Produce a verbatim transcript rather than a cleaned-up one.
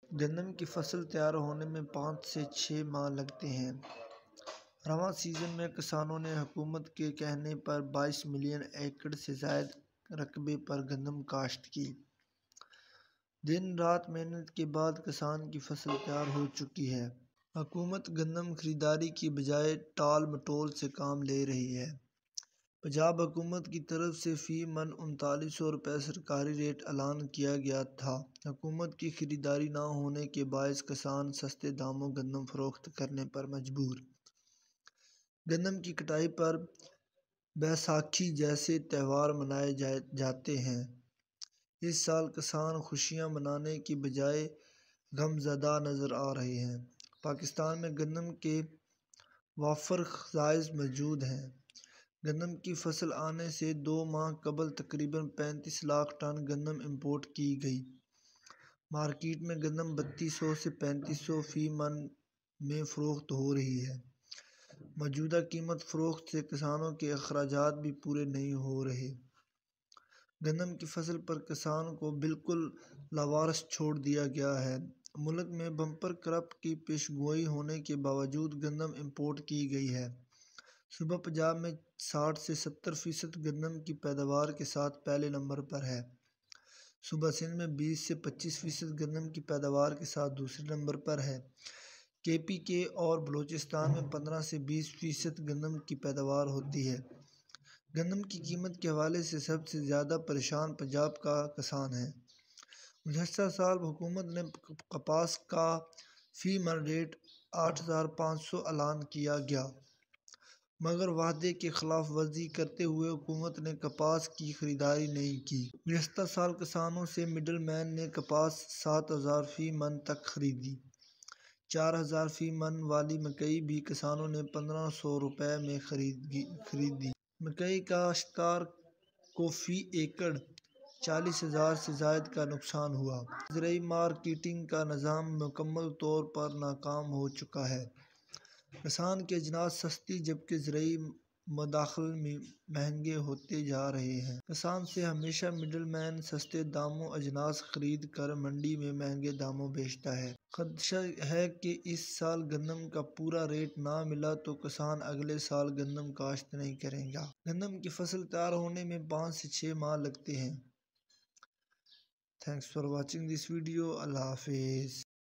گندم کی فصل تیار ہونے میں پانچ سے چھ ماہ لگتے ہیں۔ رواں سیزن میں کسانوں نے حکومت کے کہنے پر بائیس ملین ایکڑ سے زائد رقبے پر گندم کاشت کی۔ دن رات محنت کے بعد کسان کی فصل تیار ہو چکی ہے۔ حکومت گندم خریداری کی بجائے ٹال مٹول سے کام لے رہی ہے۔ پنجاب حکومت کی طرف سے فی من انتالیس سو روپے سرکاری ریٹ اعلان کیا گیا تھا۔ حکومت کی خریداری نہ ہونے کے باعث کسان سستے داموں گندم فروخت کرنے پر مجبور۔ گندم کی کٹائی پر بیساکھی جیسے تہوار منائے جاتے ہیں۔ اس سال کسان خوشیاں منانے کی بجائے غم زدہ نظر آ رہے ہیں۔ پاکستان میں گندم کے وافر خزائن موجود ہیں۔ گندم کی فصل آنے سے دو ماہ قبل تقریباً پینتیس لاکھ ٹن گندم امپورٹ کی گئی۔ مارکیٹ میں گندم بتیس سو سے پینتیس سو فی من میں فروخت ہو رہی ہے۔ موجودہ قیمت فروخت سے کسانوں کے اخراجات بھی پورے نہیں ہو رہے۔ گندم کی فصل پر کسان کو بالکل لاوارث چھوڑ دیا گیا ہے۔ ملک میں بمپر کراپ کی پیش گوئی ہونے کے باوجود گندم امپورٹ کی گئی ہے۔ صوبہ پنجاب میں ساٹھ سے ستر فیصد گندم کی پیداوار کے ساتھ پہلے نمبر پر ہے۔ صوبہ سندھ میں بیس سے پچیس فیصد گندم کی پیداوار کے ساتھ دوسرے نمبر پر ہے۔ کے پی کے اور بلوچستان میں پندرہ سے بیس فیصد گندم کی پیداوار ہوتی ہے۔ گندم کی قیمت کے حوالے سے سب سے زیادہ پریشان پنجاب کا کسان ہے۔ گزشتہ سال حکومت نے کپاس کا فی من ریٹ آٹھ ہزار پانچ سو اعلان کیا گیا، مگر وعدے کی خلاف ورزی کرتے ہوئے حکومت نے کپاس کی خریداری نہیں کی۔ گزشتہ سال کسانوں سے مڈل مین نے کپاس سات ہزار فی من تک خریدی۔ چار ہزار فی من والی مکئی بھی کسانوں نے پندرہ سو روپے میں خریدی۔ مکئی کاشتکار کو فی ایکڑ چالیس ہزار سے زائد کا نقصان ہوا۔ زرعی مارکیٹنگ کا نظام مکمل طور پر ناکام ہو چکا ہے۔ کسان کے اجناس سستی جبکہ زرعی مداخل مہنگے ہوتے جا رہے ہیں۔ کسان سے ہمیشہ مڈل مین سستے داموں اجناس خرید کر منڈی میں مہنگے داموں بیچتا ہے۔ خدشہ ہے کہ اس سال گندم کا پورا ریٹ نہ ملا تو کسان اگلے سال گندم کاشت نہیں کرے گا۔ گندم کی فصل تیار ہونے میں پانچ سے چھ ماہ لگتے ہیں۔ Thanks for watching this video. اللہ حافظ۔